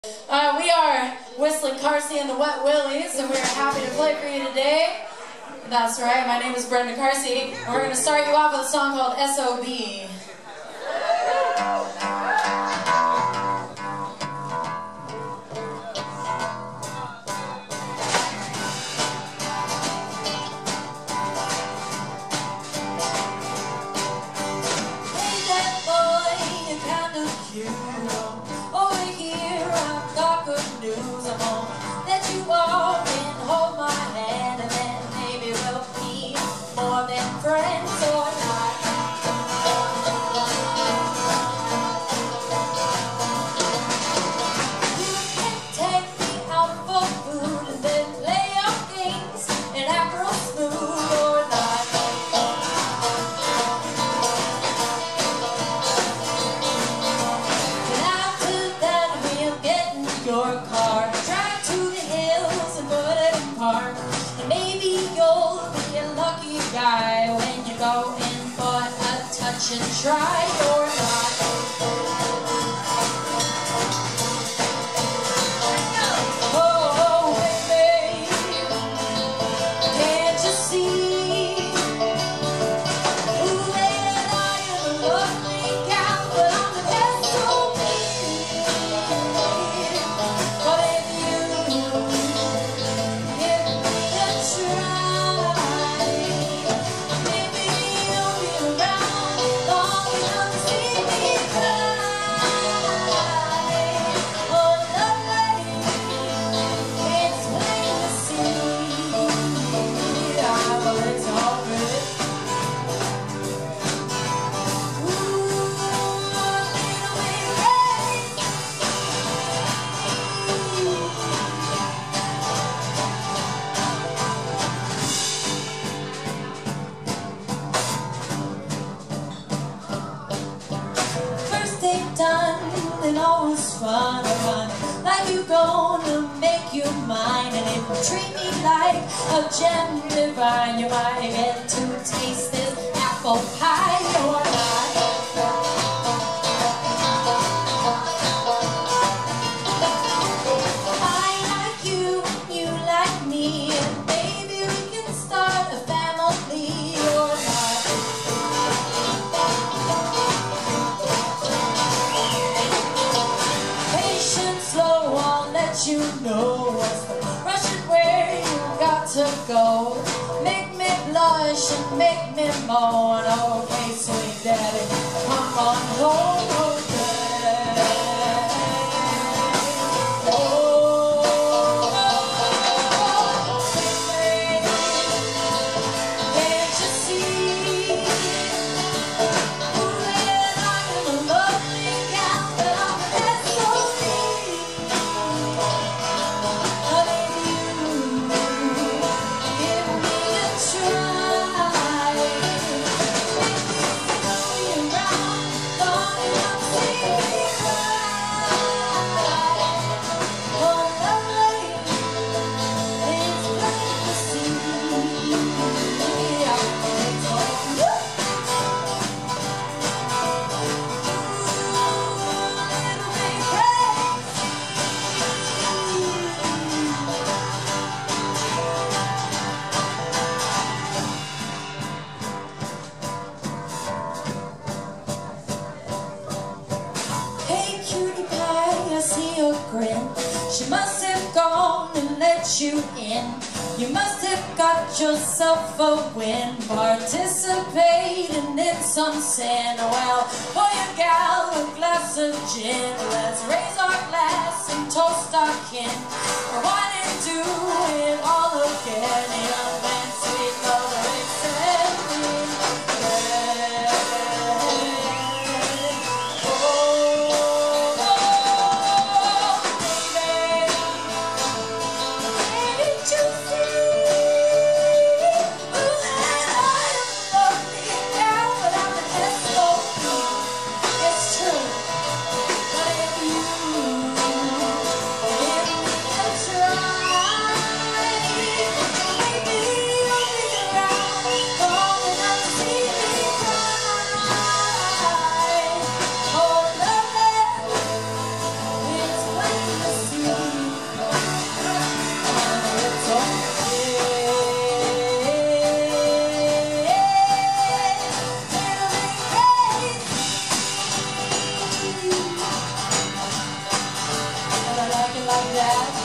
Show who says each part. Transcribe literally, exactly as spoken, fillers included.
Speaker 1: Uh, we are Whistling Carsey and the Wet Willies, and we're happy to play for you today. That's right, my name is Brenda Carsey, and we're going to start you off with a song called S O B. Hey, that boy, you're kind of cute. Over here, I've got good news. I'm gonna let you walk and hold my hand, and then maybe we'll be more than friends or not. You can take me out for food and then play your games and act real smooth or not. And after that, we'll get in your car, drive to the hills and put it in park. And maybe you'll be a lucky guy when you go in for a touch and try or not. Oh, oh, baby, can't you see? Ooh, that I am a lovely gal, but I'm the S O B. But if you give me a try, maybe you'll be around long enough to see me cry. Oh, lovely, it's plain to see. Ah, well, it's all good. Ooh, little baby. First date done, and all was fun. I run like you gonna make you mine, and if you treat me like a gem divine, you might get to taste this apple pie or not. I like you, you like me, and maybe we can start a family or not. Patience, slow, I'll let you know what's the rushing where you got to go. Make me blush and make me moan. Okay, sweet daddy, come on home. Hey cutie pie, I see your grin. She must have gone and let you in. You must have got yourself a win, participating in some sin. Well, boy and gal, a glass of gin. Let's raise our glass and toast our kin. For one and do it all again. Young man, sweet mother, accept me. Yeah. It's true, but if you give me that.